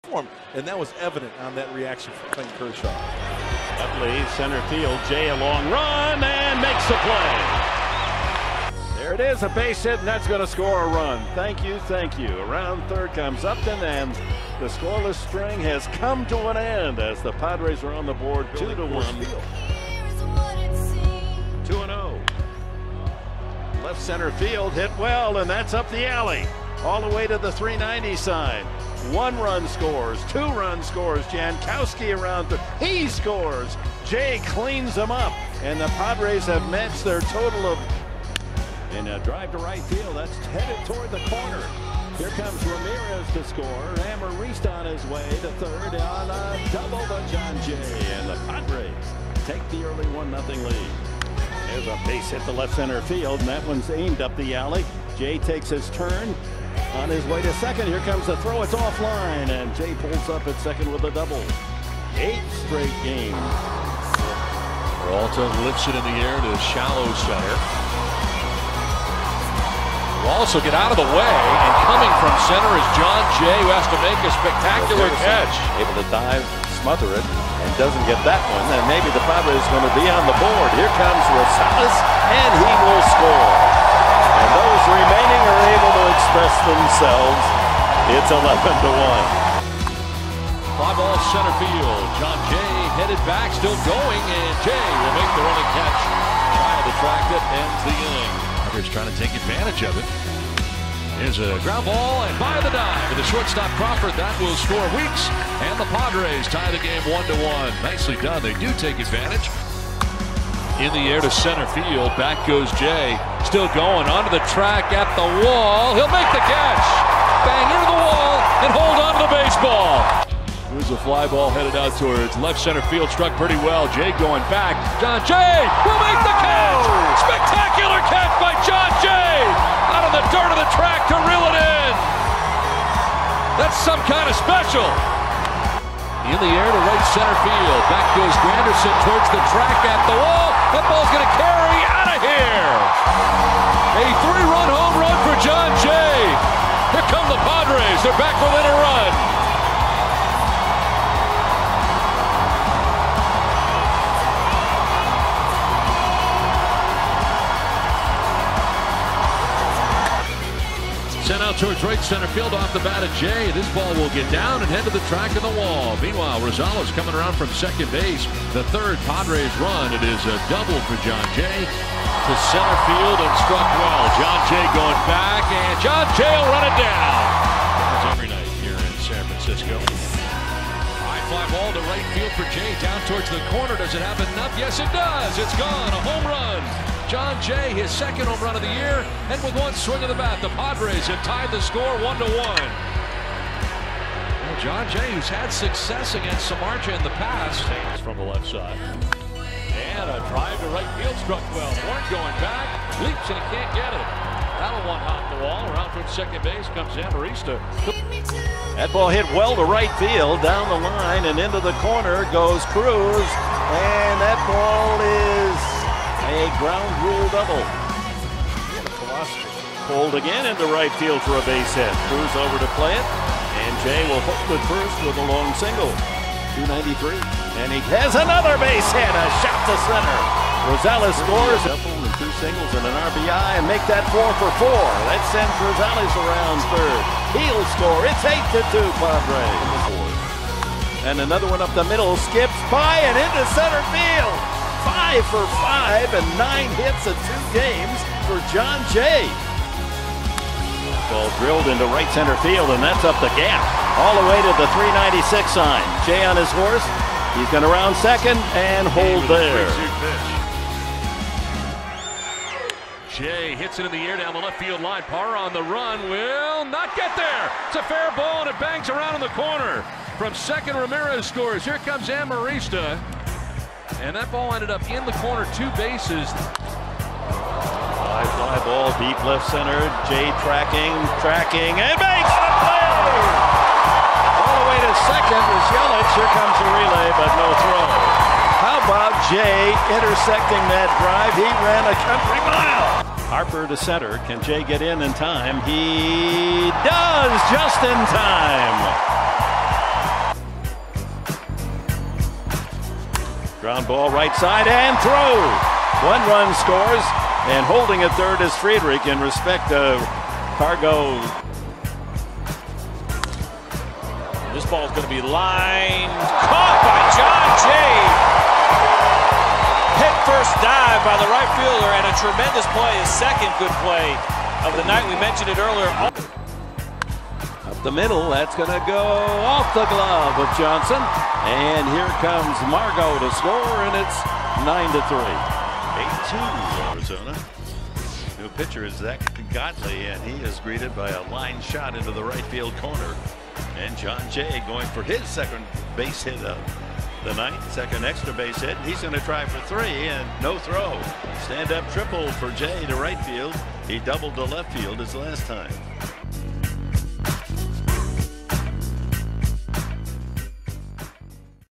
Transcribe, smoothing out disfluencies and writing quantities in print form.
for him, and that was evident on that reaction from Clayton Kershaw. Utley, center field, Jay a long run and makes the play. There it is, a base hit, and that's going to score a run. Thank you, thank you. Around third comes Upton, and the scoreless string has come to an end as the Padres are on the board 2-1. 2-0. Left center field hit well, and that's up the alley. All the way to the 390 side. 1 run scores, 2 run scores. Jankowski around he scores. Jay cleans them up, and the Padres have matched their total of. In a drive to right field, that's headed toward the corner. Here comes Ramirez to score. Amarista on his way to third on a double to John Jay, and the Padres take the early 1-0 lead. There's a base hit to left center field, and that one's aimed up the alley. Jay takes his turn on his way to second. Here comes the throw. It's offline, and Jay pulls up at second with a double. 8 straight games. Peralta lifts it in the air to shallow center. Will also get out of the way, and coming from center is John Jay, who has to make a spectacular catch. Able to dive, smother it, and doesn't get that one. And maybe the Padres is going to be on the board. Here comes Rosales, and he will score. And those remaining are able to express themselves. It's 11-1. Fly ball center field. John Jay headed back, still going, and Jay will make the running catch. Shy of the track that ends the inning. Padres trying to take advantage of it. There's a ground ball, and by the dive, the shortstop Crawford, that will score Weeks, and the Padres tie the game 1-1. Nicely done. They do take advantage. In the air to center field, back goes Jay. Still going onto the track at the wall. He'll make the catch. Bang into the wall and hold on to the baseball. Here's a fly ball headed out towards left center field, struck pretty well. Jay going back. John Jay will make the catch. Spectacular catch by John Jay. Out of the dirt of the track to reel it in. That's some kind of special. In the air to right center field. Back goes Granderson towards the track at the wall. That ball's going to carry out of here. A 3-run home run for John Jay. Here come the Padres. They're back within a run. Sent out towards right center field off the bat of Jay. This ball will get down and head to the track of the wall. Meanwhile, Rosales coming around from second base. The third Padres run. It is a double for John Jay to center field and struck well. John Jay going back, and John Jay will run it down. That's every night here in San Francisco. High fly ball to right field for Jay. Down towards the corner. Does it have enough? Yes, it does. It's gone. A home run. John Jay, his second home run of the year, and with one swing of the bat, the Padres have tied the score 1-1. Well, John Jay, who's had success against Samardzija in the past, stands from the left side. And a drive to right field struck well. Warren going back, leaps, and he can't get it. That'll one hop the wall. Around from second base comes Amarista. That ball hit well to right field, down the line, and into the corner goes Cruz. And that ball is a ground rule double. Pulled again into right field for a base hit. Cruz over to play it, and Jay will hold it first with a long single. 293, and he has another base hit, a shot to center. Rosales scores, double and 2 singles and an RBI, and make that 4 for 4. That sends Rosales around third. He'll score. It's 8-2 Padres. And another one up the middle, skips by and into center field. 5 for 5 and 9 hits in 2 games for John Jay. Ball drilled into right center field, and that's up the gap all the way to the 396 sign. Jay on his horse. He's going to round second and hold there. Jay hits it in the air down the left field line. Parra on the run will not get there. It's a fair ball, and it bangs around in the corner. From second, Ramirez scores. Here comes Amarista. And that ball ended up in the corner, 2 bases. High fly ball, deep left center. Jay tracking, and makes the play! All the way to second is Yelich. Here comes the relay, but no throw. How about Jay intersecting that drive? He ran a country mile. Harper to center. Can Jay get in time? He does, just in time. Ground ball right side and throw. 1 run scores, and holding at third is Friedrich in respect of Cargo. This ball is going to be lined, caught by John Jay. Head first dive by the right fielder, and a tremendous play, his second good play of the night. We mentioned it earlier. Up the middle, that's going to go off the glove of Johnson, and here comes Margot to score, and it's 9-3. 8-2 Arizona. New pitcher is Zach Godley, and he is greeted by a line shot into the right field corner. And John Jay going for his second base hit of the night, second extra base hit. He's going to try for 3 and no throw. Stand up triple for Jay to right field. He doubled to left field his last time.